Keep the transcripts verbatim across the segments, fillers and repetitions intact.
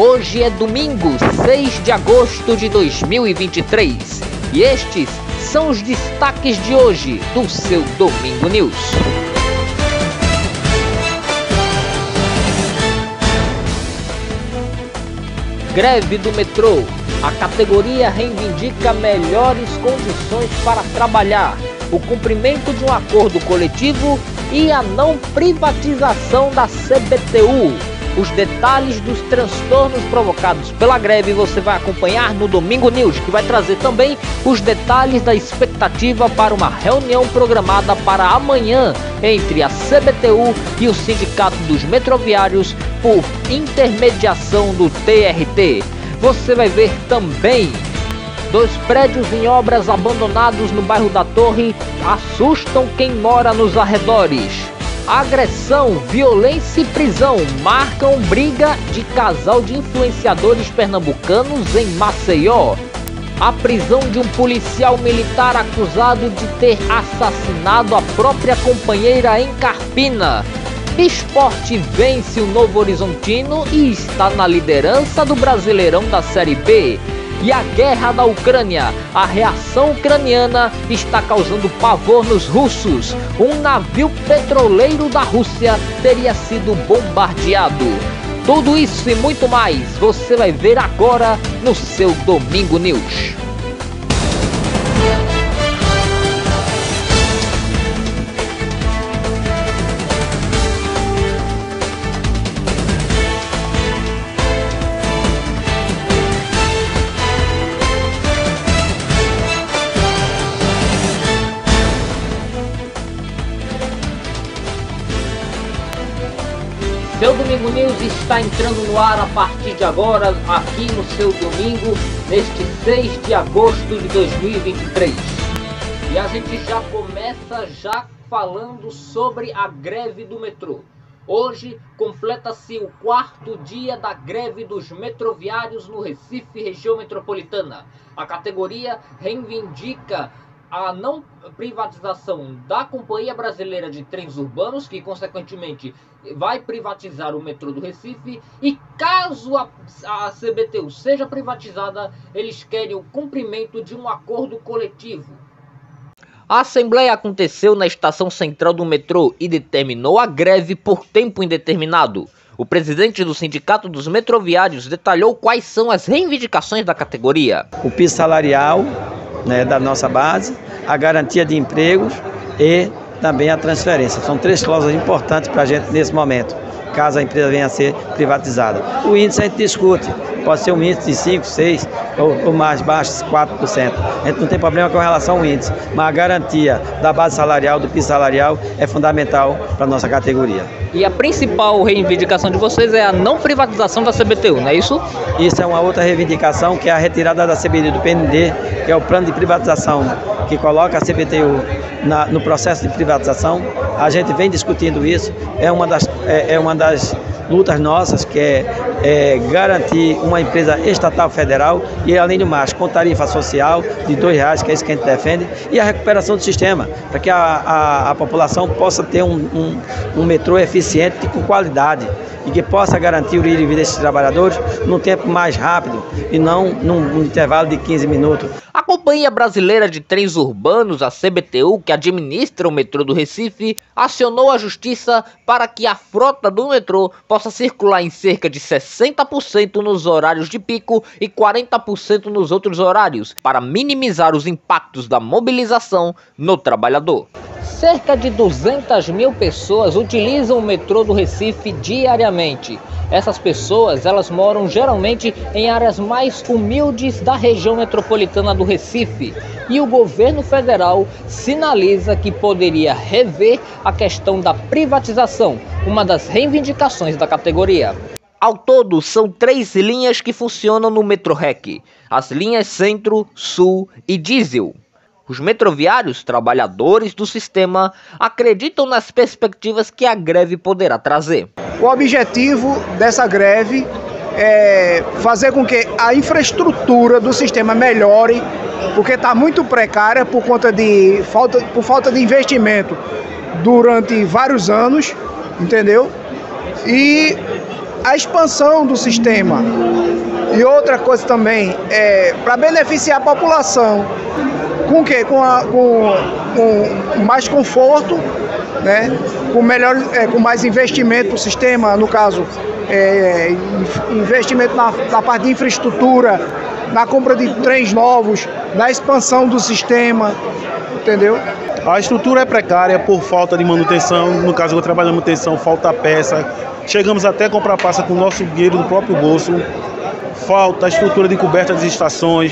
Hoje é domingo, seis de agosto de dois mil e vinte e três, e estes são os destaques de hoje do seu Domingo News. Greve do metrô. A categoria reivindica melhores condições para trabalhar, o cumprimento de um acordo coletivo e a não privatização da C B T U. Os detalhes dos transtornos provocados pela greve você vai acompanhar no Domingo News, que vai trazer também os detalhes da expectativa para uma reunião programada para amanhã entre a C B T U e o Sindicato dos Metroviários por intermediação do T R T. Você vai ver também dois prédios em obras abandonados no bairro da Torre assustam quem mora nos arredores. Agressão, violência e prisão marcam briga de casal de influenciadores pernambucanos em Maceió. A prisão de um policial militar acusado de ter assassinado a própria companheira em Carpina. Sport vence o Novo Horizontino e está na liderança do Brasileirão da Série B. E a guerra da Ucrânia, a reação ucraniana está causando pavor nos russos. Um navio petroleiro da Rússia teria sido bombardeado. Tudo isso e muito mais você vai ver agora no seu Domingo News. Seu Domingo News está entrando no ar a partir de agora, aqui no seu domingo, neste seis de agosto de dois mil e vinte e três. E a gente já começa já falando sobre a greve do metrô. Hoje completa-se o quarto dia da greve dos metroviários no Recife, região metropolitana. A categoria reivindica a não privatização da Companhia Brasileira de Trens Urbanos, que consequentemente vai privatizar o metrô do Recife, e caso a, a C B T U seja privatizada, eles querem o cumprimento de um acordo coletivo. A assembleia aconteceu na estação central do metrô e determinou a greve por tempo indeterminado. O presidente do Sindicato dos Metroviários detalhou quais são as reivindicações da categoria. O piso salarial, né, da nossa base, a garantia de empregos e também a transferência. São três cláusulas importantes para a gente nesse momento, caso a empresa venha a ser privatizada. O índice a gente discute, pode ser um índice de cinco, seis ou, ou mais baixo, quatro por cento. A gente não tem problema com relação ao índice, mas a garantia da base salarial, do piso salarial, é fundamental para a nossa categoria. E a principal reivindicação de vocês é a não privatização da C B T U, não é isso? Isso é uma outra reivindicação, que é a retirada da C B T U do P N D, que é o plano de privatização que coloca a C B T U na, no processo de privatização. A gente vem discutindo isso, é uma das, é, é uma das lutas nossas, que é, é garantir uma empresa estatal federal e, além do mais, com tarifa social de dois reais, que é isso que a gente defende, e a recuperação do sistema, para que a, a, a população possa ter um, um, um metrô eficiente e com qualidade, e que possa garantir o ir e vir desses trabalhadores num tempo mais rápido e não num, num intervalo de quinze minutos. A Companhia Brasileira de Trens Urbanos, a C B T U, que administra o metrô do Recife, acionou a justiça para que a frota do metrô possa circular em cerca de sessenta por cento nos horários de pico e quarenta por cento nos outros horários, para minimizar os impactos da mobilização no trabalhador. Cerca de duzentas mil pessoas utilizam o metrô do Recife diariamente. Essas pessoas, elas moram geralmente em áreas mais humildes da região metropolitana do Recife. E o governo federal sinaliza que poderia rever a questão da privatização, uma das reivindicações da categoria. Ao todo, são três linhas que funcionam no Metrorec: as linhas Centro, Sul e Diesel. Os metroviários, trabalhadores do sistema, acreditam nas perspectivas que a greve poderá trazer. O objetivo dessa greve é fazer com que a infraestrutura do sistema melhore, porque está muito precária por conta de falta, por falta de investimento durante vários anos, entendeu? E a expansão do sistema. E outra coisa também, é para beneficiar a população. Com o quê? Com, a, com, com mais conforto, né? Com, melhor, é, com mais investimento no sistema, no caso, é, investimento na, na parte de infraestrutura, na compra de trens novos, na expansão do sistema, entendeu? A estrutura é precária por falta de manutenção, no caso eu trabalho na manutenção, falta peça, chegamos até a comprar peça com o nosso dinheiro do próprio bolso, falta estrutura de coberta das estações,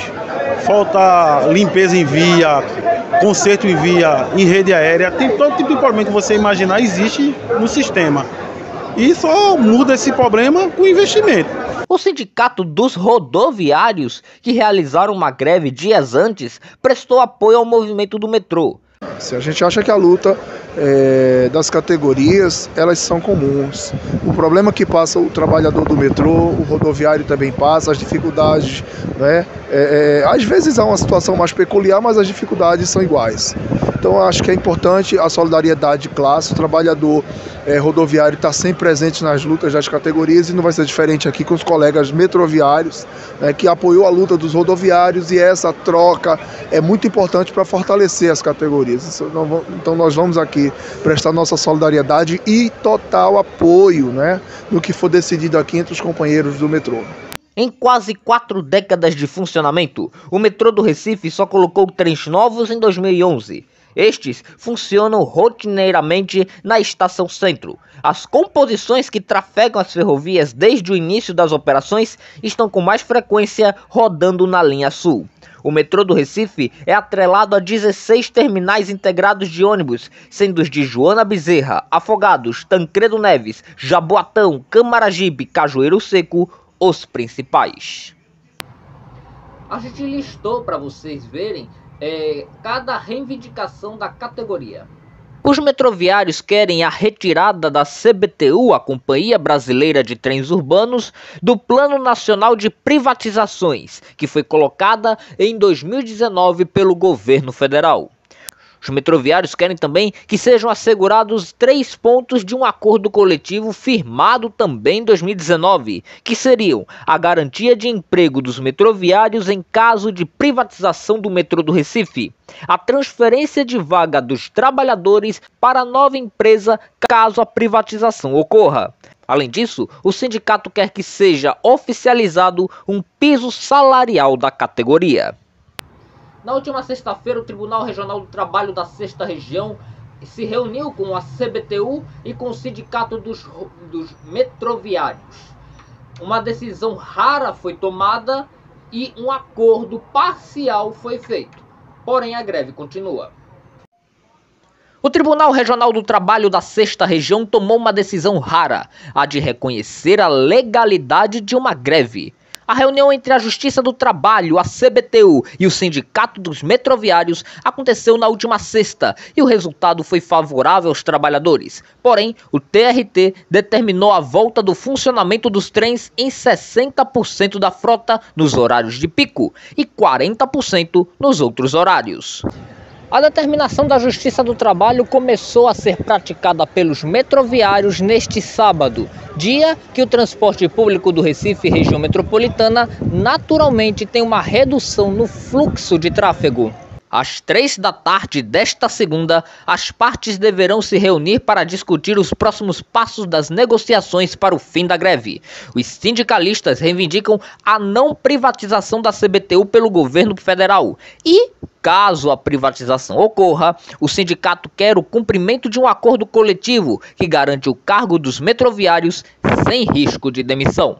falta limpeza em via, conserto em via, em rede aérea, tem todo tipo de problema que você imaginar existe no sistema. E só muda esse problema com investimento. O Sindicato dos Rodoviários, que realizaram uma greve dias antes, prestou apoio ao movimento do metrô. Se a gente acha que a luta é, das categorias, elas são comuns. O problema que passa o trabalhador do metrô, o rodoviário também passa, as dificuldades, né? É, é, às vezes há uma situação mais peculiar, mas as dificuldades são iguais. Então acho que é importante a solidariedade de classe, o trabalhador é, rodoviário está sempre presente nas lutas das categorias e não vai ser diferente aqui com os colegas metroviários, né, que apoiou a luta dos rodoviários, e essa troca é muito importante para fortalecer as categorias. Então nós vamos aqui prestar nossa solidariedade e total apoio, né, no que for decidido aqui entre os companheiros do metrô. Em quase quatro décadas de funcionamento, o metrô do Recife só colocou trens novos em dois mil e onze. Estes funcionam rotineiramente na Estação Centro. As composições que trafegam as ferrovias desde o início das operações estão com mais frequência rodando na linha sul. O metrô do Recife é atrelado a dezesseis terminais integrados de ônibus, sendo os de Joana Bezerra, Afogados, Tancredo Neves, Jaboatão, Camaragibe, Cajueiro Seco os principais. A gente listou para vocês verem É, cada reivindicação da categoria. Os metroviários querem a retirada da C B T U, a Companhia Brasileira de Trens Urbanos, do Plano Nacional de Privatizações, que foi colocada em dois mil e dezenove pelo governo federal. Os metroviários querem também que sejam assegurados três pontos de um acordo coletivo firmado também em dois mil e dezenove, que seriam a garantia de emprego dos metroviários em caso de privatização do metrô do Recife, a transferência de vaga dos trabalhadores para a nova empresa caso a privatização ocorra. Além disso, o sindicato quer que seja oficializado um piso salarial da categoria. Na última sexta-feira, o Tribunal Regional do Trabalho da Sexta Região se reuniu com a C B T U e com o Sindicato dos, dos Metroviários. Uma decisão rara foi tomada e um acordo parcial foi feito. Porém, a greve continua. O Tribunal Regional do Trabalho da Sexta Região tomou uma decisão rara, a de reconhecer a legalidade de uma greve. A reunião entre a Justiça do Trabalho, a C B T U e o Sindicato dos Metroviários aconteceu na última sexta e o resultado foi favorável aos trabalhadores. Porém, o T R T determinou a volta do funcionamento dos trens em sessenta por cento da frota nos horários de pico e quarenta por cento nos outros horários. A determinação da Justiça do Trabalho começou a ser praticada pelos metroviários neste sábado, dia que o transporte público do Recife e região metropolitana naturalmente tem uma redução no fluxo de tráfego. Às três da tarde desta segunda, as partes deverão se reunir para discutir os próximos passos das negociações para o fim da greve. Os sindicalistas reivindicam a não privatização da C B T U pelo governo federal e, caso a privatização ocorra, o sindicato quer o cumprimento de um acordo coletivo que garante o cargo dos metroviários sem risco de demissão.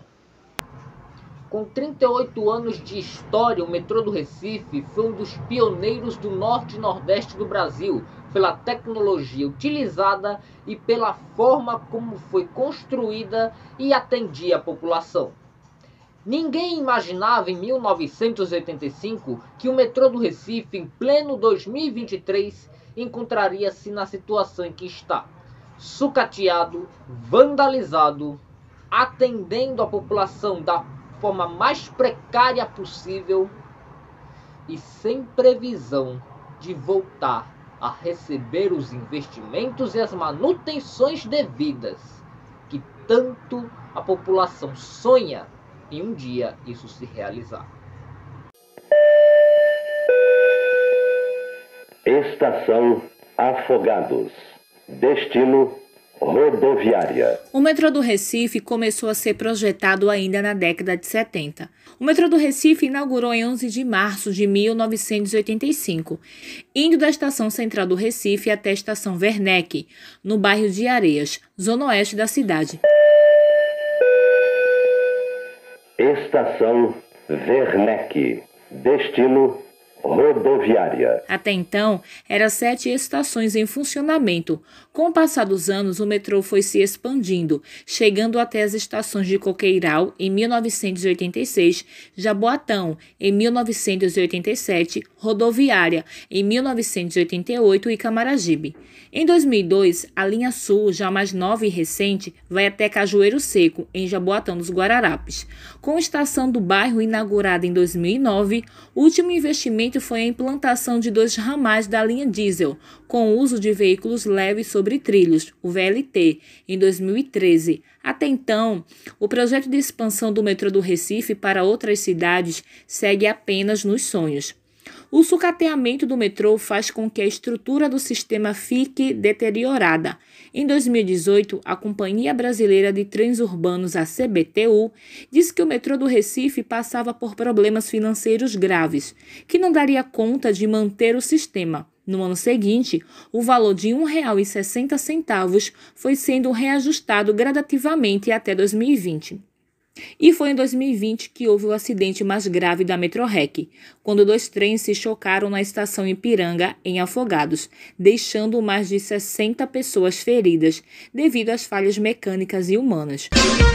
Com trinta e oito anos de história, o metrô do Recife foi um dos pioneiros do norte e nordeste do Brasil, pela tecnologia utilizada e pela forma como foi construída e atendia a população. Ninguém imaginava em mil novecentos e oitenta e cinco que o metrô do Recife, em pleno dois mil e vinte e três, encontraria-se na situação em que está, sucateado, vandalizado, atendendo a população da forma mais precária possível e sem previsão de voltar a receber os investimentos e as manutenções devidas que tanto a população sonha em um dia isso se realizar. Estação Afogados. Destino rodoviária. O metrô do Recife começou a ser projetado ainda na década de setenta. O metrô do Recife inaugurou em onze de março de mil novecentos e oitenta e cinco, indo da estação central do Recife até a estação Werneck, no bairro de Areias, zona oeste da cidade. Estação Werneck. Destino rodoviária. Até então, eram sete estações em funcionamento. Com o passar dos anos, o metrô foi se expandindo, chegando até as estações de Coqueiral, em mil novecentos e oitenta e seis, Jaboatão, em mil novecentos e oitenta e sete, Rodoviária, em mil novecentos e oitenta e oito e Camaragibe. Em dois mil e dois, a linha Sul, já mais nova e recente, vai até Cajueiro Seco, em Jaboatão dos Guararapes. Com a estação do bairro inaugurada em dois mil e nove, o último investimento foi a implantação de dois ramais da linha diesel, com o uso de veículos leves sobre trilhos, o V L T, em dois mil e treze. Até então, o projeto de expansão do metrô do Recife para outras cidades segue apenas nos sonhos. O sucateamento do metrô faz com que a estrutura do sistema fique deteriorada. Em dois mil e dezoito, a Companhia Brasileira de Trens Urbanos, a C B T U, disse que o metrô do Recife passava por problemas financeiros graves, que não daria conta de manter o sistema. No ano seguinte, o valor de um real e sessenta centavos foi sendo reajustado gradativamente até dois mil e vinte. E foi em dois mil e vinte que houve o acidente mais grave da Metrorec, quando dois trens se chocaram na estação Ipiranga, em Afogados, deixando mais de sessenta pessoas feridas, devido às falhas mecânicas e humanas.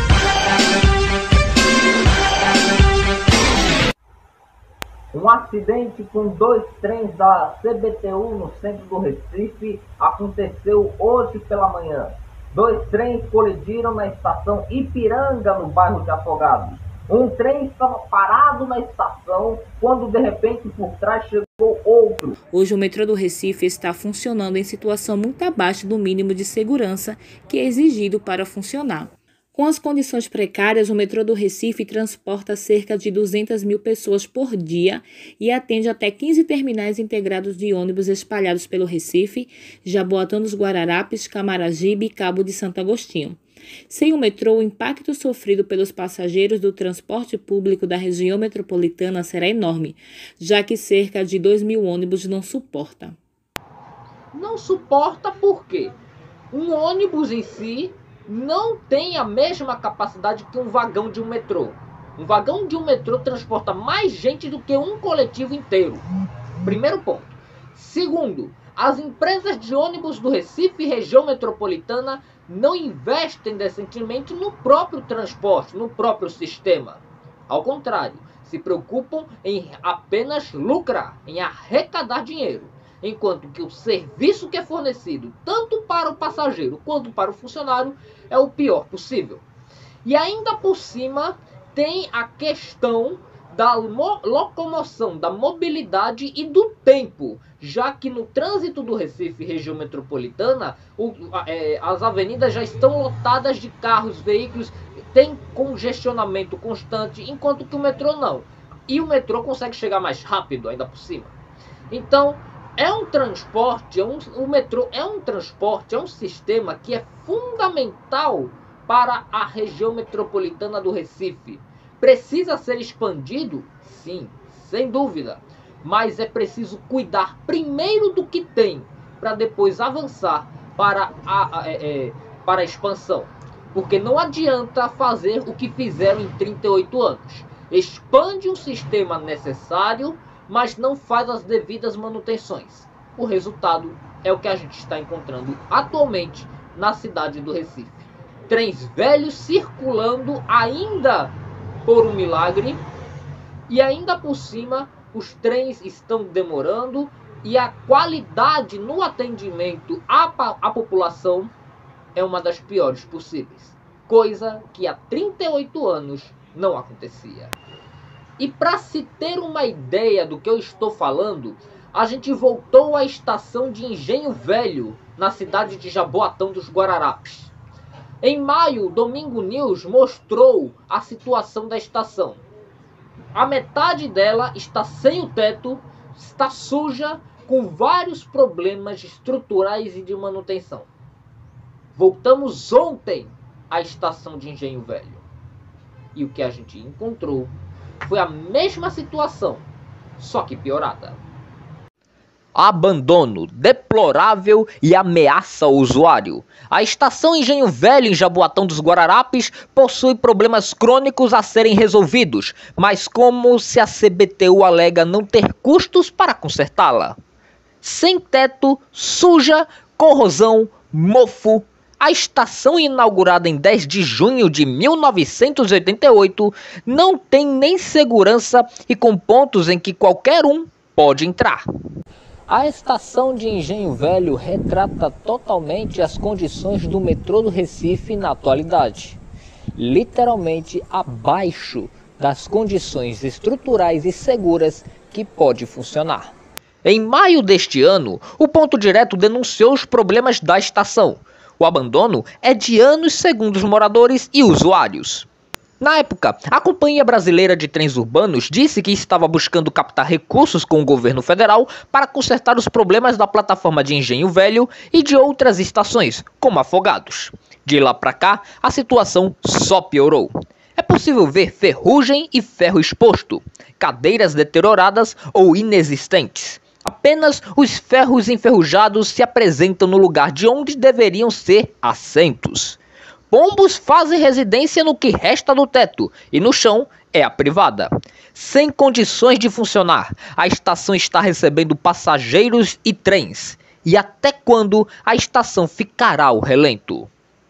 Um acidente com dois trens da C B T U no centro do Recife aconteceu hoje pela manhã. Dois trens colidiram na estação Ipiranga, no bairro de Afogados. Um trem estava parado na estação quando, de repente, por trás chegou outro. Hoje, o metrô do Recife está funcionando em situação muito abaixo do mínimo de segurança que é exigido para funcionar. Com as condições precárias, o metrô do Recife transporta cerca de duzentas mil pessoas por dia e atende até quinze terminais integrados de ônibus espalhados pelo Recife, Jaboatão dos Guararapes, Camaragibe e Cabo de Santo Agostinho. Sem o metrô, o impacto sofrido pelos passageiros do transporte público da região metropolitana será enorme, já que cerca de dois mil ônibus não suporta. Não suporta por quê? Um ônibus em si não tem a mesma capacidade que um vagão de um metrô. Um vagão de um metrô transporta mais gente do que um coletivo inteiro. Primeiro ponto. Segundo, as empresas de ônibus do Recife e região metropolitana não investem decentemente no próprio transporte, no próprio sistema. Ao contrário, se preocupam em apenas lucrar, em arrecadar dinheiro. Enquanto que o serviço que é fornecido, tanto para o passageiro quanto para o funcionário, é o pior possível. E ainda por cima, tem a questão da locomoção, da mobilidade e do tempo, já que no trânsito do Recife, região metropolitana, o, é, as avenidas já estão lotadas de carros, veículos, tem congestionamento constante, enquanto que o metrô não. E o metrô consegue chegar mais rápido, ainda por cima. Então, é um transporte, é um, o metrô é um transporte, é um sistema que é fundamental para a região metropolitana do Recife. Precisa ser expandido? Sim, sem dúvida. Mas é preciso cuidar primeiro do que tem, para depois avançar para a, a, é, para a expansão. Porque não adianta fazer o que fizeram em trinta e oito anos. Expande um sistema necessário, mas não faz as devidas manutenções. O resultado é o que a gente está encontrando atualmente na cidade do Recife. Trens velhos circulando ainda por um milagre, e ainda por cima os trens estão demorando e a qualidade no atendimento à, à população é uma das piores possíveis. Coisa que há trinta e oito anos não acontecia. E para se ter uma ideia do que eu estou falando, a gente voltou à estação de Engenho Velho, na cidade de Jaboatão dos Guararapes. Em maio, o Domingo News mostrou a situação da estação. A metade dela está sem o teto, está suja, com vários problemas estruturais e de manutenção. Voltamos ontem à estação de Engenho Velho. E o que a gente encontrou foi a mesma situação, só que piorada. Abandono deplorável e ameaça ao usuário. A estação Engenho Velho, em Jaboatão dos Guararapes, possui problemas crônicos a serem resolvidos, mas como se a C B T U alega não ter custos para consertá-la? Sem teto, suja, corrosão, mofo. A estação, inaugurada em dez de junho de mil novecentos e oitenta e oito, não tem nem segurança e com pontos em que qualquer um pode entrar. A estação de Engenho Velho retrata totalmente as condições do metrô do Recife na atualidade. Literalmente abaixo das condições estruturais e seguras que pode funcionar. Em maio deste ano, o Ponto Direto denunciou os problemas da estação. O abandono é de anos, segundo os moradores e usuários. Na época, a Companhia Brasileira de Trens Urbanos disse que estava buscando captar recursos com o governo federal para consertar os problemas da plataforma de Engenho Velho e de outras estações, como Afogados. De lá para cá, a situação só piorou. É possível ver ferrugem e ferro exposto, cadeiras deterioradas ou inexistentes. Apenas os ferros enferrujados se apresentam no lugar de onde deveriam ser assentos. Pombos fazem residência no que resta do teto e no chão é a privada. Sem condições de funcionar, a estação está recebendo passageiros e trens. E até quando a estação ficará ao relento?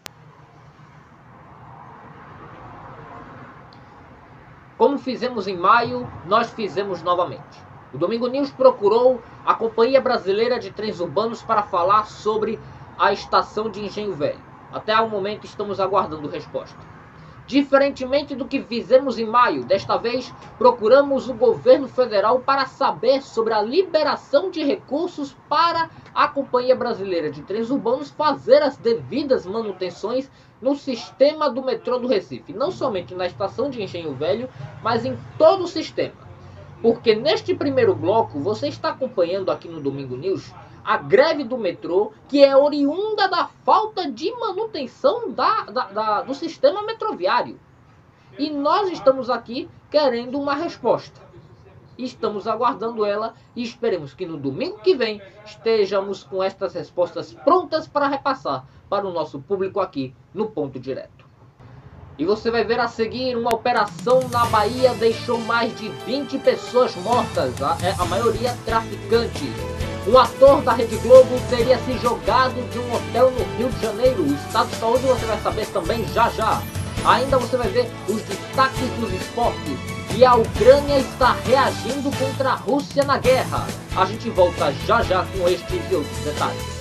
Como fizemos em maio, nós fizemos novamente. O Domingo News procurou a Companhia Brasileira de Trens Urbanos para falar sobre a estação de Engenho Velho. Até o momento estamos aguardando resposta. Diferentemente do que fizemos em maio, desta vez procuramos o governo federal para saber sobre a liberação de recursos para a Companhia Brasileira de Trens Urbanos fazer as devidas manutenções no sistema do metrô do Recife. Não somente na estação de Engenho Velho, mas em todo o sistema. Porque neste primeiro bloco, você está acompanhando aqui no Domingo News a greve do metrô, que é oriunda da falta de manutenção da, da, da, do sistema metroviário. E nós estamos aqui querendo uma resposta. Estamos aguardando ela e esperemos que no domingo que vem estejamos com estas respostas prontas para repassar para o nosso público aqui no Ponto Direto. E você vai ver a seguir: uma operação na Bahia deixou mais de vinte pessoas mortas, a, a maioria traficantes. Um ator da Rede Globo teria se jogado de um hotel no Rio de Janeiro. O estado de saúde você vai saber também já já. Ainda você vai ver os destaques dos esportes. E a Ucrânia está reagindo contra a Rússia na guerra. A gente volta já já com estes e outros detalhes.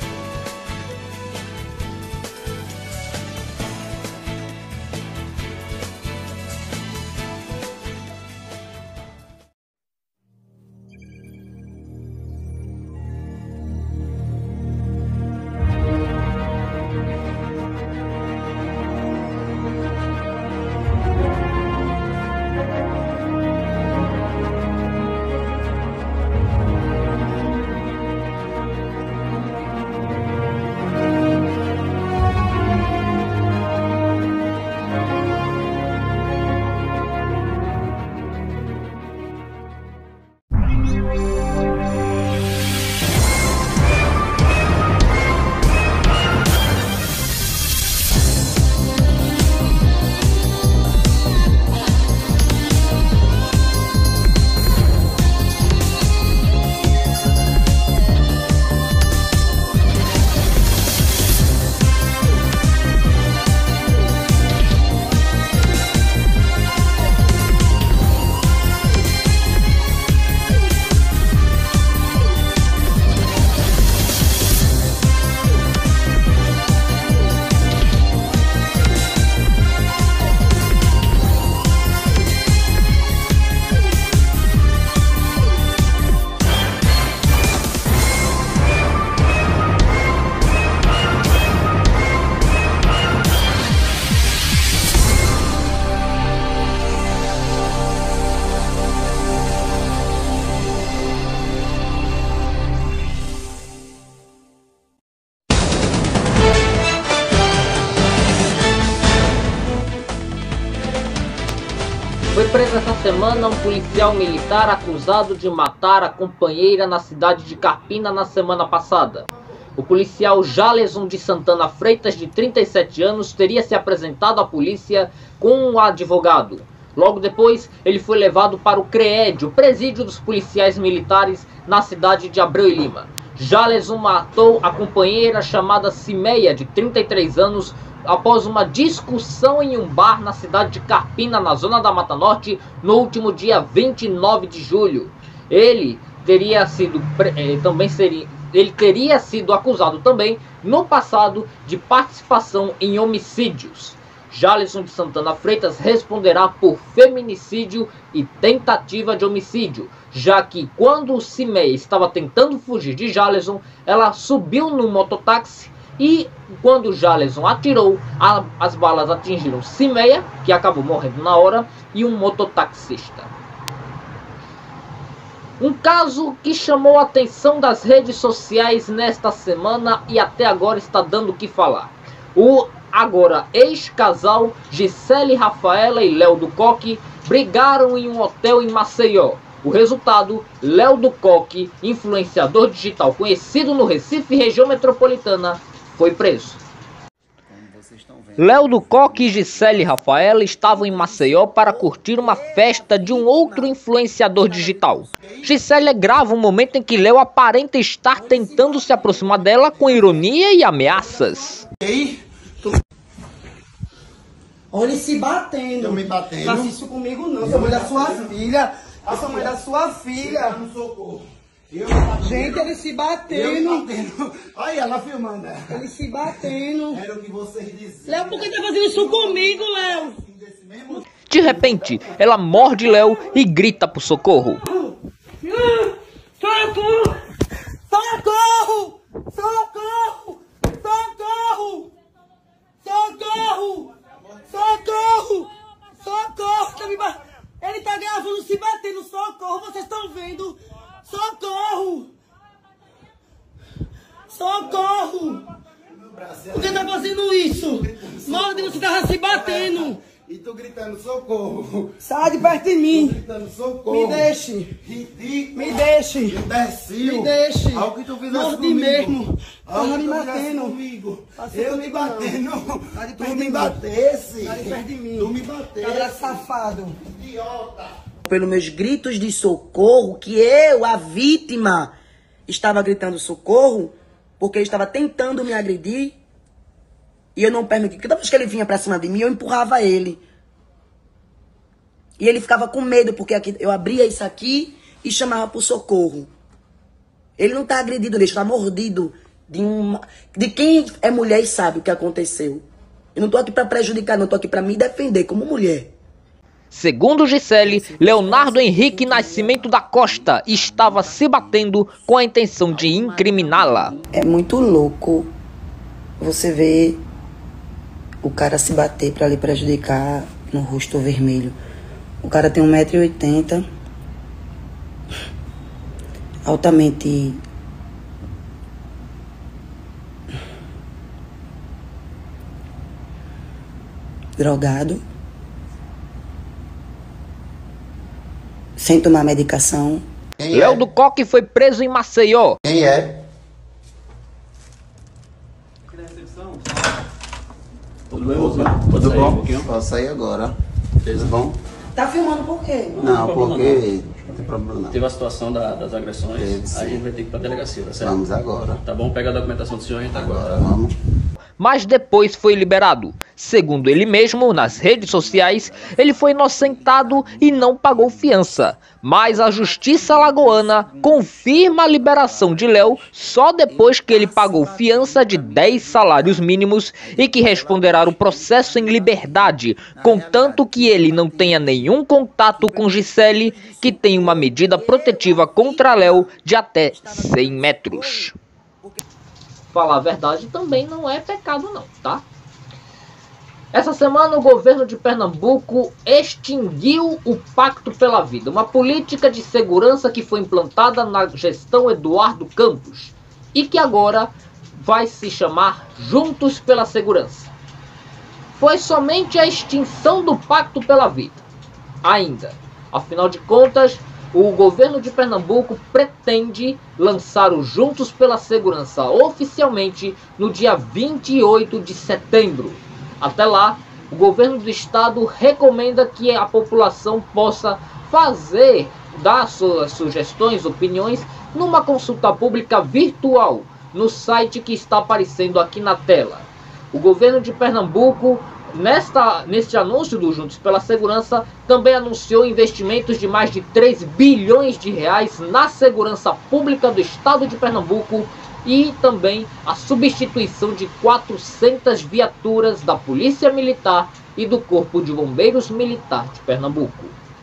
preso essa semana um policial militar acusado de matar a companheira na cidade de Carpina na semana passada. O policial Jaleson de Santana Freitas, de trinta e sete anos, teria se apresentado à polícia com um advogado. Logo depois, ele foi levado para o CREED, o Presídio dos Policiais Militares, na cidade de Abreu e Lima. Jaleson matou a companheira chamada Cimeia, de trinta e três anos, após uma discussão em um bar na cidade de Carpina, na zona da Mata Norte, no último dia vinte e nove de julho. Ele teria sido eh, também seria ele teria sido acusado também no passado de participação em homicídios. Jaleson de Santana Freitas responderá por feminicídio e tentativa de homicídio, já que quando Cimeia estava tentando fugir de Jaleson, ela subiu no mototáxi e quando Jaleson atirou, a, as balas atingiram Cimeia, que acabou morrendo na hora, e um mototaxista. Um caso que chamou a atenção das redes sociais nesta semana e até agora está dando o que falar. O agora ex-casal Gisele Rafaela e Léo do Coque brigaram em um hotel em Maceió. O resultado, Léo do Coque, influenciador digital conhecido no Recife e região metropolitana, foi preso. Léo do Coque e Gisele Rafaela estavam em Maceió para curtir uma festa de um outro influenciador digital. Gisele grava um momento em que Léo aparenta estar tentando se aproximar dela com ironia e ameaças. Ei, tu... Olha, se batendo. Eu me batendo. Faça isso comigo não, eu sou mãe da sua filha. Eu sou mãe da sua filha. No socorro. Eu Gente, ele se batendo. Eu batendo. Olha ela filmando. Ele se batendo. Era o que vocês diziam. Léo, por que tá fazendo isso comigo, Léo? De repente, ela morde Léo e grita por socorro. Socorro! Socorro! Socorro! Socorro! Socorro! Socorro! Socorro! Tá me ba... Ele tá gravando se batendo. Socorro! Vocês estão vendo? Socorro! Socorro! Por que tá fazendo isso? Morde, você tava se batendo. E tu gritando socorro. Sai de perto de mim. Gritando socorro. Me deixe. Ridículo. Me deixe. Imbecil. Me deixe. Algo que tu fizesse comigo. mesmo. Tava me batendo. Comigo. Eu me batendo. Tu me batesse. Sai de perto de mim. Tu me batesse. Cabra safado. Idiota. Pelos meus gritos de socorro, que eu, a vítima, estava gritando socorro, porque ele estava tentando me agredir, e eu não permiti. Cada vez que ele vinha pra cima de mim, eu empurrava ele. E ele ficava com medo, porque aqui, eu abria isso aqui e chamava por socorro. Ele não tá agredido, ele está mordido de uma... De quem é mulher e sabe o que aconteceu. Eu não tô aqui pra prejudicar, não, tô aqui pra me defender como mulher. Segundo Gisele, Leonardo Henrique Nascimento da Costa estava se batendo com a intenção de incriminá-la. É muito louco você ver o cara se bater para lhe prejudicar no rosto vermelho. O cara tem um metro e oitenta, altamente drogado, sem tomar medicação. Léo do Coque foi preso em Maceió. Quem é? Tudo bem, você? Tudo bom? Posso sair agora. Tudo bom? Tá filmando por quê? Não, porque... Não tem problema não. Teve a situação da, das agressões, Teve, a gente vai ter que ir pra delegacia, tá certo? Vamos agora. Tá bom? Pega a documentação do senhor e a gente agora. Agora, vamos. Mas depois foi liberado. Segundo ele mesmo, nas redes sociais, ele foi inocentado e não pagou fiança. Mas a Justiça Alagoana confirma a liberação de Léo só depois que ele pagou fiança de dez salários mínimos e que responderá o processo em liberdade, contanto que ele não tenha nenhum contato com Gisele, que tem uma medida protetiva contra Léo de até cem metros. Falar a verdade também não é pecado não, tá? Essa semana o governo de Pernambuco extinguiu o Pacto pela Vida, uma política de segurança que foi implantada na gestão Eduardo Campos e que agora vai se chamar Juntos pela Segurança. Foi somente a extinção do Pacto pela Vida ainda. Afinal de contas, o governo de Pernambuco pretende lançar o Juntos pela Segurança oficialmente no dia vinte e oito de setembro. Até lá, o governo do estado recomenda que a população possa fazer, dar suas sugestões, opiniões, numa consulta pública virtual, no site que está aparecendo aqui na tela. O governo de Pernambuco, nesta, neste anúncio do Juntos pela Segurança, também anunciou investimentos de mais de três bilhões de reais na segurança pública do estado de Pernambuco e também a substituição de quatrocentas viaturas da Polícia Militar e do Corpo de Bombeiros Militar de Pernambuco.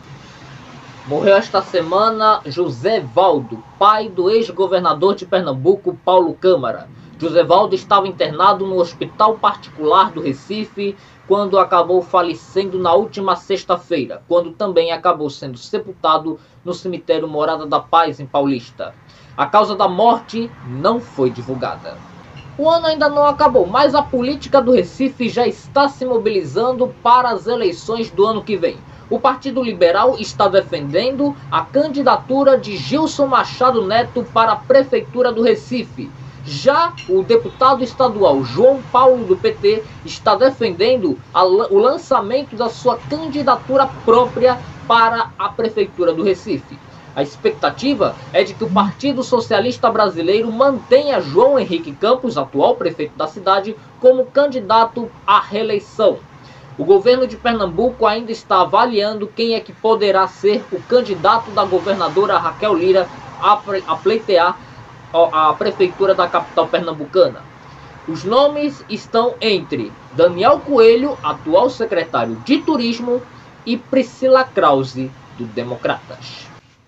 Morreu esta semana José Valdo, pai do ex-governador de Pernambuco, Paulo Câmara. José Valdo estava internado no hospital particular do Recife quando acabou falecendo na última sexta-feira, quando também acabou sendo sepultado no cemitério Morada da Paz, em Paulista. A causa da morte não foi divulgada. O ano ainda não acabou, mas a política do Recife já está se mobilizando para as eleições do ano que vem. O Partido Liberal está defendendo a candidatura de Gilson Machado Neto para a Prefeitura do Recife. Já o deputado estadual João Paulo do P T está defendendo a, o lançamento da sua candidatura própria para a Prefeitura do Recife. A expectativa é de que o Partido Socialista Brasileiro mantenha João Henrique Campos, atual prefeito da cidade, como candidato à reeleição. O governo de Pernambuco ainda está avaliando quem é que poderá ser o candidato da governadora Raquel Lira a, a pleitear a prefeitura da capital pernambucana. Os nomes estão entre Daniel Coelho, atual secretário de Turismo, e Priscila Krause, do Democratas.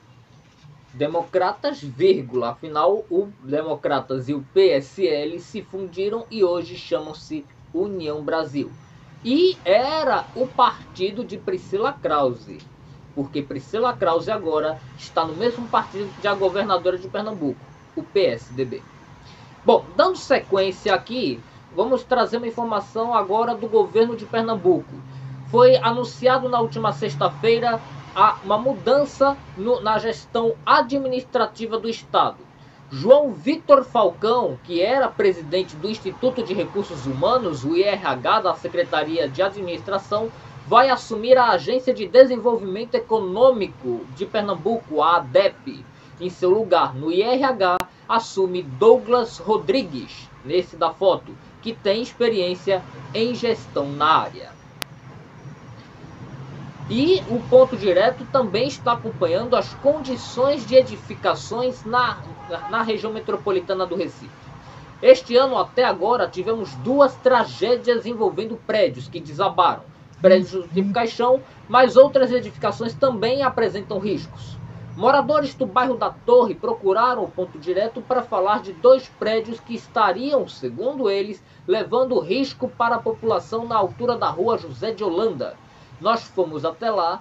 Democratas, vírgula, afinal o Democratas e o P S L se fundiram e hoje chamam-se União Brasil. E era o partido de Priscila Krause, porque Priscila Krause agora está no mesmo partido que a governadora de Pernambuco, o P S D B. Bom, dando sequência aqui, vamos trazer uma informação agora do governo de Pernambuco. Foi anunciado na última sexta-feira uma mudança no, na gestão administrativa do estado. João Vitor Falcão, que era presidente do Instituto de Recursos Humanos, o I R H da Secretaria de Administração, vai assumir a Agência de Desenvolvimento Econômico de Pernambuco, a ADEP. Em seu lugar, no I R H, assume Douglas Rodrigues, nesse da foto, que tem experiência em gestão na área. E o Ponto Direto também está acompanhando as condições de edificações na, na região metropolitana do Recife. Este ano, até agora, tivemos duas tragédias envolvendo prédios que desabaram. Prédios do tipo caixão, mas outras edificações também apresentam riscos. Moradores do bairro da Torre procuraram o Ponto Direto para falar de dois prédios que estariam, segundo eles, levando risco para a população na altura da rua José de Holanda. Nós fomos até lá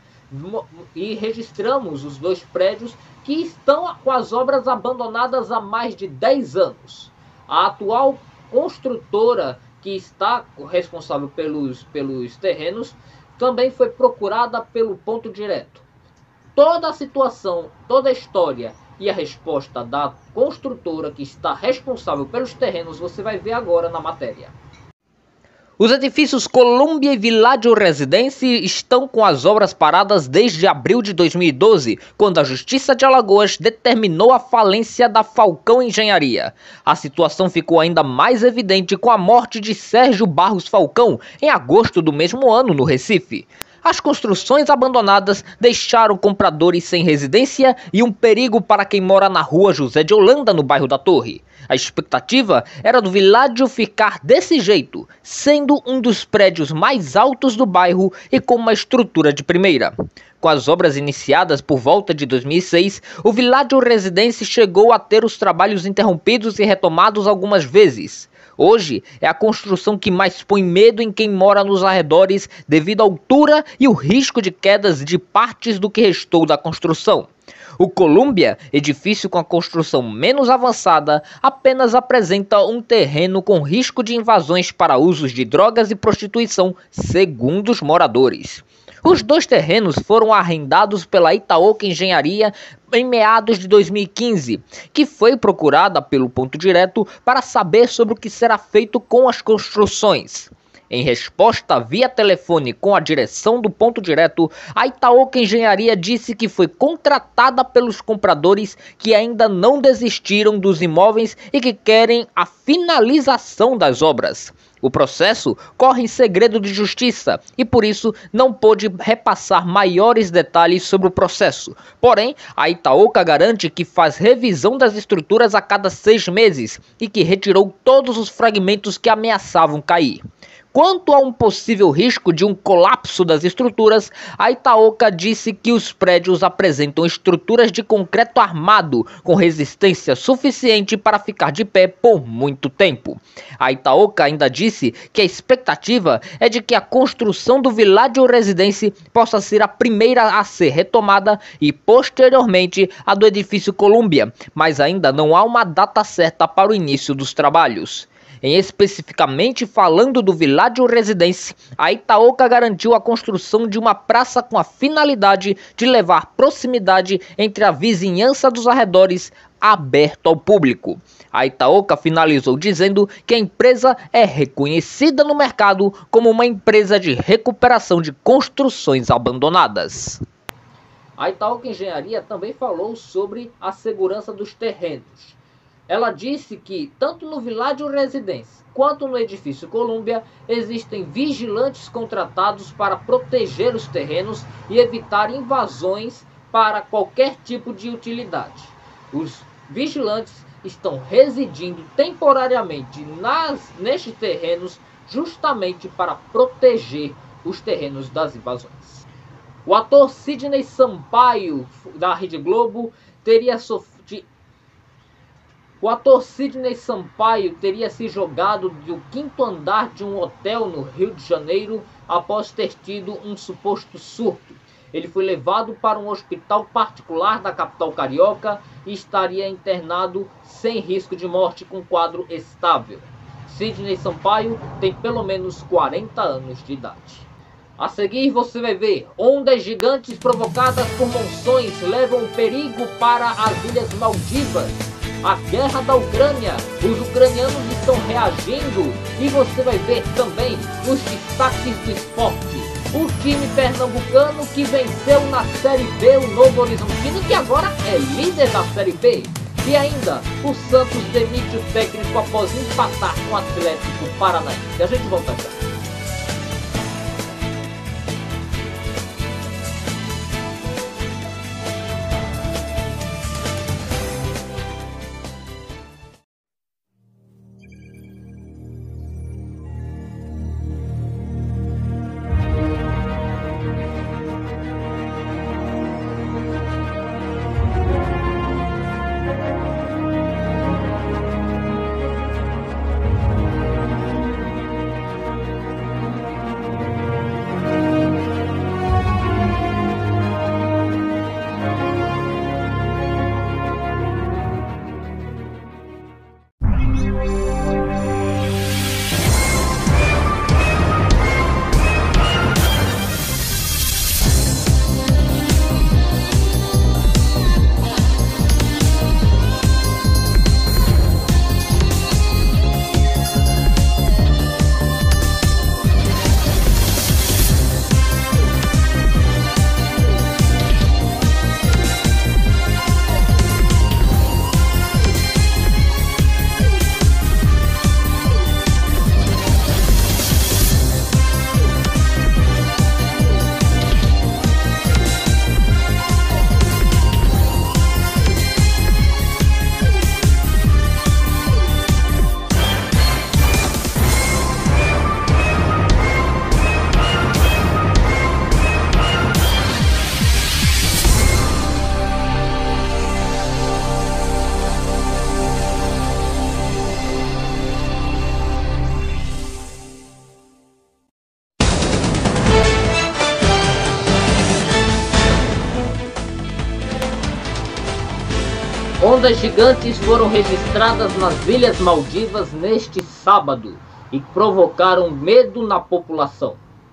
e registramos os dois prédios que estão com as obras abandonadas há mais de dez anos. A atual construtora que está responsável pelos, pelos terrenos também foi procurada pelo Ponto Direto. Toda a situação, toda a história e a resposta da construtora que está responsável pelos terrenos você vai ver agora na matéria. Os edifícios Colômbia e Villaggio Residência estão com as obras paradas desde abril de dois mil e doze, quando a Justiça de Alagoas determinou a falência da Falcão Engenharia. A situação ficou ainda mais evidente com a morte de Sérgio Barros Falcão, em agosto do mesmo ano, no Recife. As construções abandonadas deixaram compradores sem residência e um perigo para quem mora na rua José de Holanda, no bairro da Torre. A expectativa era do Villaggio ficar desse jeito, sendo um dos prédios mais altos do bairro e com uma estrutura de primeira. Com as obras iniciadas por volta de dois mil e seis, o Villaggio Residência chegou a ter os trabalhos interrompidos e retomados algumas vezes. Hoje é a construção que mais põe medo em quem mora nos arredores devido à altura e o risco de quedas de partes do que restou da construção. O Colômbia, edifício com a construção menos avançada, apenas apresenta um terreno com risco de invasões para usos de drogas e prostituição, segundo os moradores. Os dois terrenos foram arrendados pela Itaoca Engenharia em meados de dois mil e quinze, que foi procurada pelo Ponto Direto para saber sobre o que será feito com as construções. Em resposta via telefone com a direção do Ponto Direto, a Itaoca Engenharia disse que foi contratada pelos compradores que ainda não desistiram dos imóveis e que querem a finalização das obras. O processo corre em segredo de justiça e por isso não pôde repassar maiores detalhes sobre o processo. Porém, a Itaoca garante que faz revisão das estruturas a cada seis meses e que retirou todos os fragmentos que ameaçavam cair. Quanto a um possível risco de um colapso das estruturas, a Itaoca disse que os prédios apresentam estruturas de concreto armado com resistência suficiente para ficar de pé por muito tempo. A Itaoca ainda disse que a expectativa é de que a construção do Villaggio Residency possa ser a primeira a ser retomada e posteriormente a do edifício Columbia, mas ainda não há uma data certa para o início dos trabalhos. Em especificamente falando do Villaggio Residency, a Itaoca garantiu a construção de uma praça com a finalidade de levar proximidade entre a vizinhança dos arredores aberto ao público. A Itaoca finalizou dizendo que a empresa é reconhecida no mercado como uma empresa de recuperação de construções abandonadas. A Itaoca Engenharia também falou sobre a segurança dos terrenos. Ela disse que, tanto no Villaggio Residency quanto no edifício Columbia, existem vigilantes contratados para proteger os terrenos e evitar invasões para qualquer tipo de utilidade. Os vigilantes estão residindo temporariamente nas, nestes terrenos justamente para proteger os terrenos das invasões. O ator Sidney Sampaio, da Rede Globo, teria sofrido O ator Sidney Sampaio teria se jogado do quinto andar de um hotel no Rio de Janeiro após ter tido um suposto surto. Ele foi levado para um hospital particular da capital carioca e estaria internado sem risco de morte com quadro estável. Sidney Sampaio tem pelo menos quarenta anos de idade. A seguir você vai ver: ondas gigantes provocadas por monções levam perigo para as Ilhas Maldivas. A guerra da Ucrânia, os ucranianos estão reagindo e você vai ver também os destaques do esporte. O time pernambucano que venceu na Série B o Novo Horizontino, que agora é líder da Série B. E ainda, o Santos demite o técnico após empatar com o Atlético Paranaense. A gente volta já. Ondas gigantes foram registradas nas Ilhas Maldivas neste sábado e provocaram medo na população.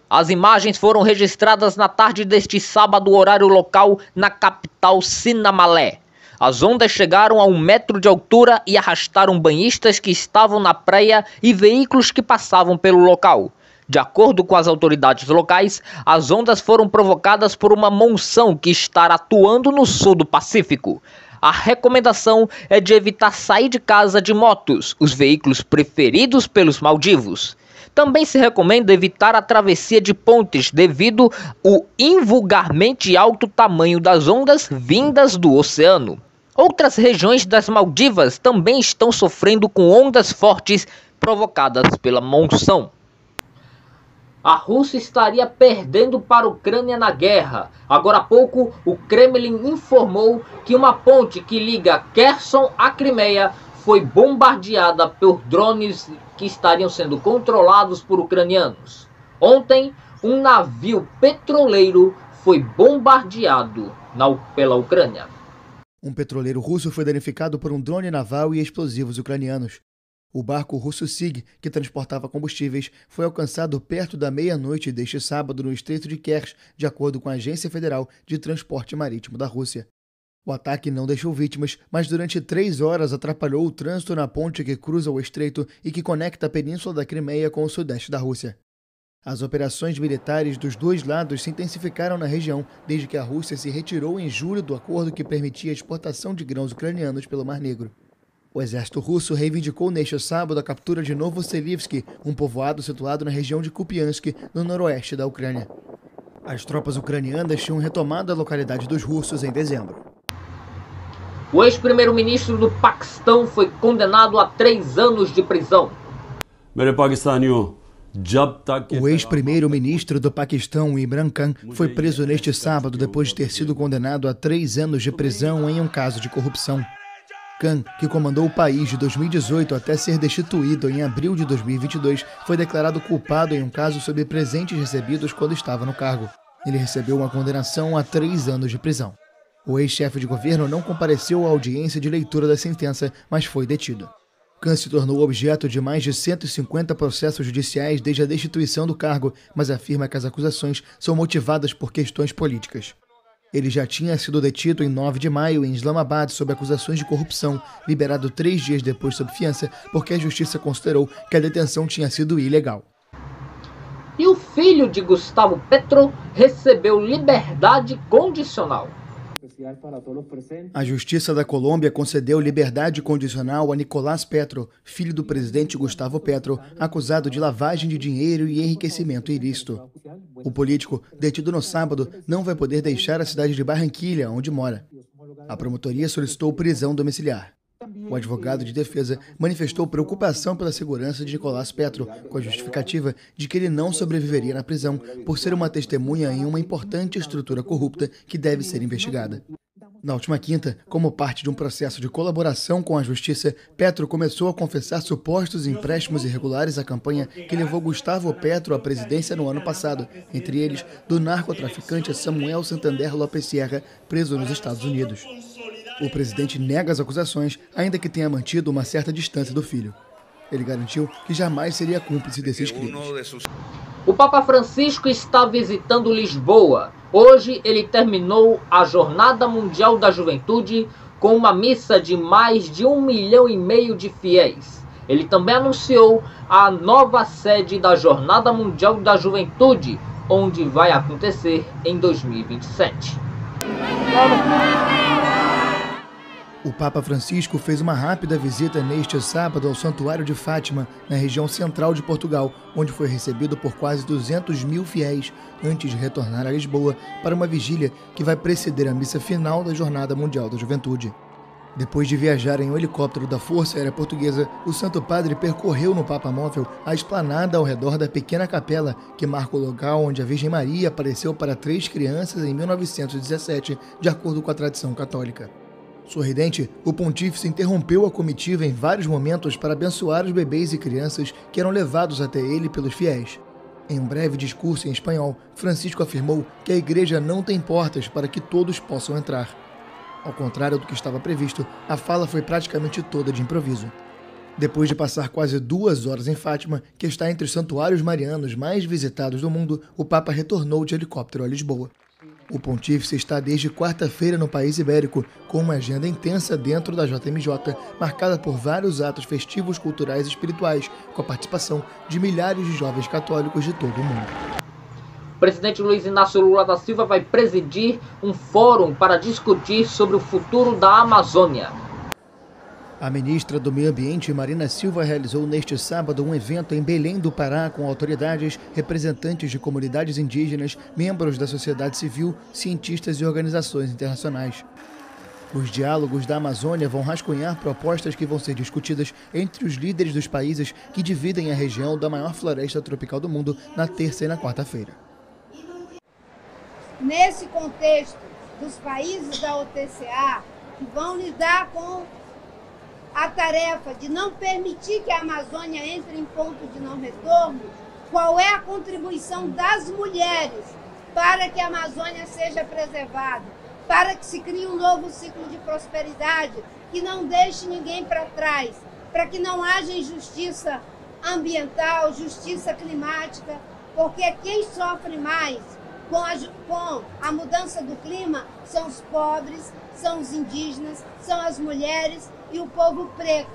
As imagens foram registradas na tarde deste sábado, horário local, na capital Sinamalé. As ondas chegaram a um metro de altura e arrastaram banhistas que estavam na praia e veículos que passavam pelo local. De acordo com as autoridades locais, as ondas foram provocadas por uma monção que está atuando no sul do Pacífico. A recomendação é de evitar sair de casa de motos, os veículos preferidos pelos Maldivos. Também se recomenda evitar a travessia de pontes devido ao invulgarmente alto tamanho das ondas vindas do oceano. Outras regiões das Maldivas também estão sofrendo com ondas fortes provocadas pela monção. A Rússia estaria perdendo para a Ucrânia na guerra. Agora há pouco, o Kremlin informou que uma ponte que liga Kherson à Crimeia foi bombardeada por drones que estariam sendo controlados por ucranianos. Ontem, um navio petroleiro foi bombardeado na, pela Ucrânia. Um petroleiro russo foi danificado por um drone naval e explosivos ucranianos. O barco russo Sig, que transportava combustíveis, foi alcançado perto da meia-noite deste sábado no Estreito de Kerch, de acordo com a Agência Federal de Transporte Marítimo da Rússia. O ataque não deixou vítimas, mas durante três horas atrapalhou o trânsito na ponte que cruza o estreito e que conecta a península da Crimeia com o sudeste da Rússia. As operações militares dos dois lados se intensificaram na região desde que a Rússia se retirou em julho do acordo que permitia a exportação de grãos ucranianos pelo Mar Negro. O exército russo reivindicou neste sábado a captura de Novoselivsk, um povoado situado na região de Kupiansk, no noroeste da Ucrânia. As tropas ucranianas tinham retomado a localidade dos russos em dezembro. O ex-primeiro-ministro do Paquistão foi condenado a três anos de prisão. O ex-primeiro-ministro do Paquistão, Imran Khan, foi preso neste sábado depois de ter sido condenado a três anos de prisão em um caso de corrupção. Khan, que comandou o país de dois mil e dezoito até ser destituído em abril de dois mil e vinte e dois, foi declarado culpado em um caso sobre presentes recebidos quando estava no cargo. Ele recebeu uma condenação a três anos de prisão. O ex-chefe de governo não compareceu à audiência de leitura da sentença, mas foi detido. Khan se tornou objeto de mais de cento e cinquenta processos judiciais desde a destituição do cargo, mas afirma que as acusações são motivadas por questões políticas. Ele já tinha sido detido em nove de maio em Islamabad sob acusações de corrupção, liberado três dias depois sob fiança, porque a justiça considerou que a detenção tinha sido ilegal. E o filho de Gustavo Petro recebeu liberdade condicional. A Justiça da Colômbia concedeu liberdade condicional a Nicolás Petro, filho do presidente Gustavo Petro, acusado de lavagem de dinheiro e enriquecimento ilícito. O político, detido no sábado, não vai poder deixar a cidade de Barranquilla, onde mora. A promotoria solicitou prisão domiciliar. O advogado de defesa manifestou preocupação pela segurança de Nicolás Petro, com a justificativa de que ele não sobreviveria na prisão por ser uma testemunha em uma importante estrutura corrupta que deve ser investigada. Na última quinta, como parte de um processo de colaboração com a justiça, Petro começou a confessar supostos empréstimos irregulares à campanha que levou Gustavo Petro à presidência no ano passado, entre eles do narcotraficante Samuel Santander López Sierra, preso nos Estados Unidos. O presidente nega as acusações, ainda que tenha mantido uma certa distância do filho. Ele garantiu que jamais seria cúmplice desses crimes. O Papa Francisco está visitando Lisboa. Hoje ele terminou a Jornada Mundial da Juventude com uma missa de mais de um milhão e meio de fiéis. Ele também anunciou a nova sede da Jornada Mundial da Juventude, onde vai acontecer em dois mil e vinte e sete. O Papa Francisco fez uma rápida visita neste sábado ao Santuário de Fátima, na região central de Portugal, onde foi recebido por quase duzentos mil fiéis antes de retornar a Lisboa para uma vigília que vai preceder a missa final da Jornada Mundial da Juventude. Depois de viajar em um helicóptero da Força Aérea Portuguesa, o Santo Padre percorreu no Papa Móvel a esplanada ao redor da pequena capela, que marca o local onde a Virgem Maria apareceu para três crianças em mil novecentos e dezessete, de acordo com a tradição católica. Sorridente, o pontífice interrompeu a comitiva em vários momentos para abençoar os bebês e crianças que eram levados até ele pelos fiéis. Em um breve discurso em espanhol, Francisco afirmou que a igreja não tem portas para que todos possam entrar. Ao contrário do que estava previsto, a fala foi praticamente toda de improviso. Depois de passar quase duas horas em Fátima, que está entre os santuários marianos mais visitados do mundo, o Papa retornou de helicóptero a Lisboa. O pontífice está desde quarta-feira no país ibérico, com uma agenda intensa dentro da J M J, marcada por vários atos festivos, culturais e espirituais, com a participação de milhares de jovens católicos de todo o mundo. O presidente Luiz Inácio Lula da Silva vai presidir um fórum para discutir sobre o futuro da Amazônia. A ministra do Meio Ambiente, Marina Silva, realizou neste sábado um evento em Belém do Pará com autoridades, representantes de comunidades indígenas, membros da sociedade civil, cientistas e organizações internacionais. Os diálogos da Amazônia vão rascunhar propostas que vão ser discutidas entre os líderes dos países que dividem a região da maior floresta tropical do mundo na terça e na quarta-feira. Nesse contexto dos países da O T C A, que vão lidar com a tarefa de não permitir que a Amazônia entre em ponto de não retorno, qual é a contribuição das mulheres para que a Amazônia seja preservada, para que se crie um novo ciclo de prosperidade, que não deixe ninguém para trás, para que não haja injustiça ambiental, justiça climática, porque quem sofre mais com a, com a mudança do clima são os pobres, são os indígenas, são as mulheres e o povo preto.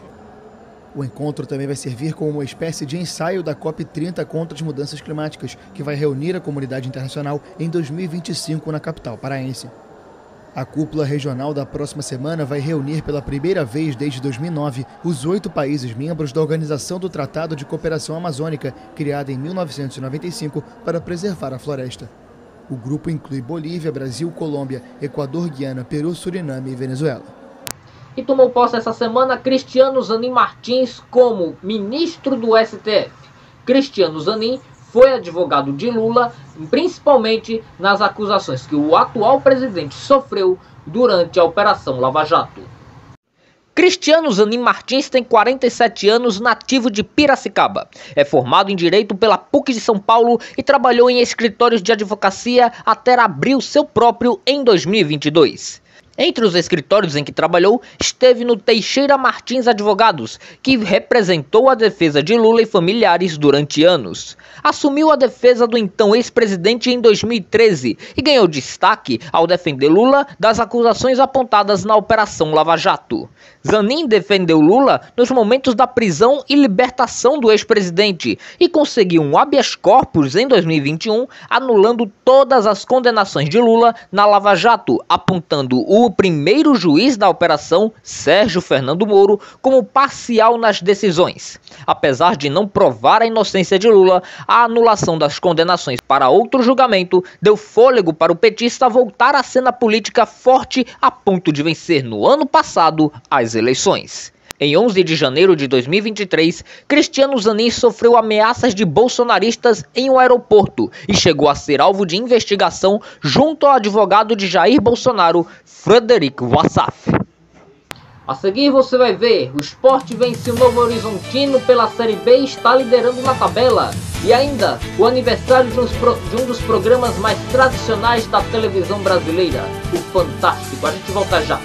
O encontro também vai servir como uma espécie de ensaio da COP trinta contra as mudanças climáticas, que vai reunir a comunidade internacional em dois mil e vinte e cinco na capital paraense. A cúpula regional da próxima semana vai reunir pela primeira vez desde dois mil e nove os oito países membros da Organização do Tratado de Cooperação Amazônica, criada em mil novecentos e noventa e cinco para preservar a floresta. O grupo inclui Bolívia, Brasil, Colômbia, Equador, Guiana, Peru, Suriname e Venezuela. E tomou posse essa semana Cristiano Zanin Martins como ministro do S T F. Cristiano Zanin foi advogado de Lula, principalmente nas acusações que o atual presidente sofreu durante a Operação Lava Jato. Cristiano Zanin Martins tem quarenta e sete anos, nativo de Piracicaba. É formado em Direito pela P U C de São Paulo e trabalhou em escritórios de advocacia até abrir o seu próprio em dois mil e vinte e dois. Entre os escritórios em que trabalhou, esteve no Teixeira Martins Advogados, que representou a defesa de Lula e familiares durante anos. Assumiu a defesa do então ex-presidente em dois mil e treze e ganhou destaque ao defender Lula das acusações apontadas na Operação Lava Jato. Zanin defendeu Lula nos momentos da prisão e libertação do ex-presidente e conseguiu um habeas corpus em dois mil e vinte e um, anulando todas as condenações de Lula na Lava Jato, apontando o primeiro juiz da operação, Sérgio Fernando Moro, como parcial nas decisões. Apesar de não provar a inocência de Lula, a anulação das condenações para outro julgamento deu fôlego para o petista voltar à cena política forte a ponto de vencer no ano passado as eleições. Em onze de janeiro de dois mil e vinte e três, Cristiano Zanin sofreu ameaças de bolsonaristas em um aeroporto e chegou a ser alvo de investigação junto ao advogado de Jair Bolsonaro, Frederico Wassaf. A seguir você vai ver, o Sport vence o Novo Horizontino pela Série B e está liderando na tabela. E ainda, o aniversário de, pro... de um dos programas mais tradicionais da televisão brasileira, o Fantástico. A gente volta já.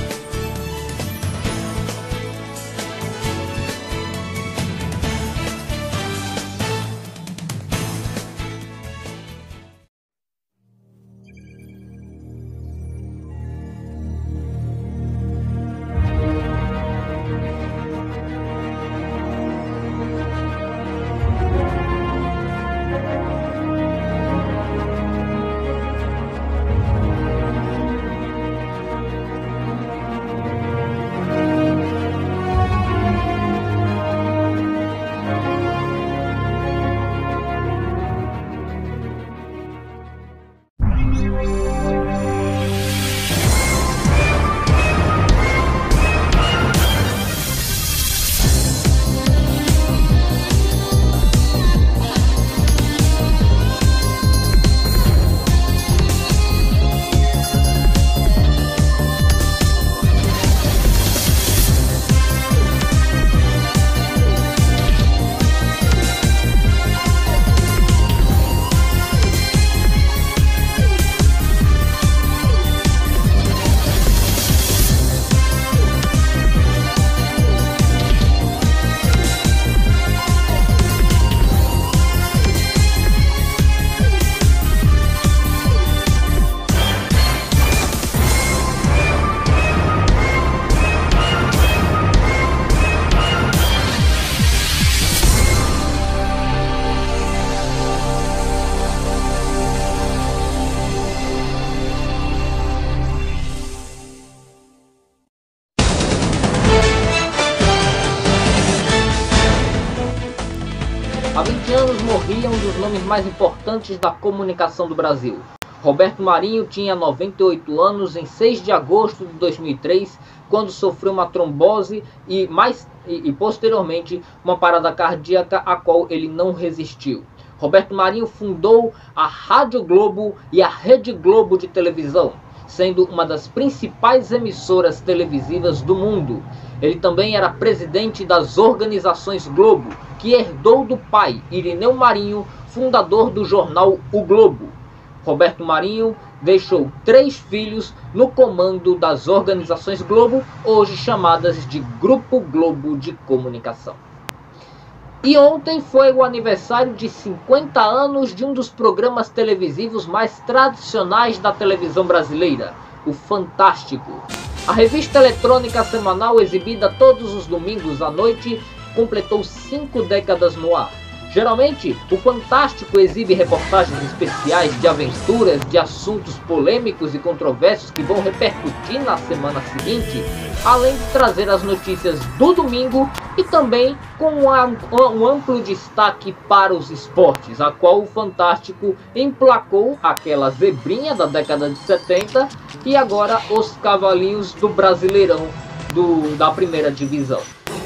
Há vinte anos morria um dos nomes mais importantes da comunicação do Brasil. Roberto Marinho tinha noventa e oito anos em seis de agosto de dois mil e três, quando sofreu uma trombose e, mais, e, e posteriormente uma parada cardíaca a qual ele não resistiu. Roberto Marinho fundou a Rádio Globo e a Rede Globo de televisão, sendo uma das principais emissoras televisivas do mundo. Ele também era presidente das Organizações Globo, que herdou do pai, Irineu Marinho, fundador do jornal O Globo. Roberto Marinho deixou três filhos no comando das Organizações Globo, hoje chamadas de Grupo Globo de Comunicação. E ontem foi o aniversário de cinquenta anos de um dos programas televisivos mais tradicionais da televisão brasileira, o Fantástico. A revista eletrônica semanal, exibida todos os domingos à noite, completou cinco décadas no ar. Geralmente, o Fantástico exibe reportagens especiais de aventuras, de assuntos polêmicos e controversos que vão repercutir na semana seguinte, além de trazer as notícias do domingo e também com um amplo destaque para os esportes, a qual o Fantástico emplacou aquela zebrinha da década de setenta e agora os cavalinhos do Brasileirão do, da primeira divisão.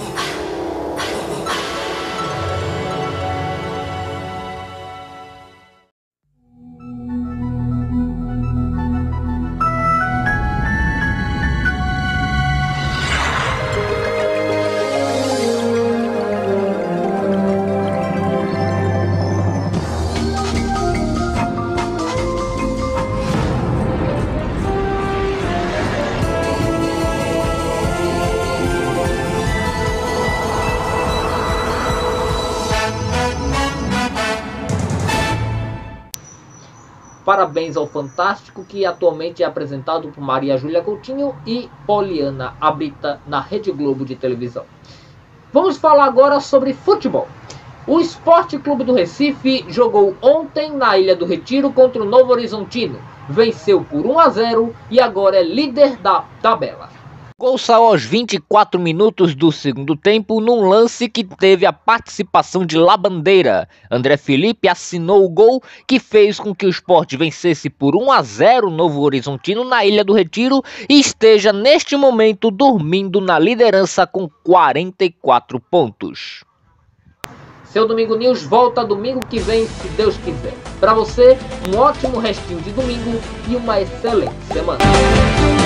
Parabéns ao Fantástico, que atualmente é apresentado por Maria Júlia Coutinho e Poliana Abrita na Rede Globo de televisão. Vamos falar agora sobre futebol. O Esporte Clube do Recife jogou ontem na Ilha do Retiro contra o Novo Horizontino. Venceu por um a zero e agora é líder da tabela. O gol saiu aos vinte e quatro minutos do segundo tempo num lance que teve a participação de Labandeira. André Felipe assinou o gol que fez com que o Sport vencesse por um a zero o Novo Horizontino na Ilha do Retiro e esteja neste momento dormindo na liderança com quarenta e quatro pontos. Seu Domingo News volta domingo que vem, se Deus quiser. Para você, um ótimo restinho de domingo e uma excelente semana.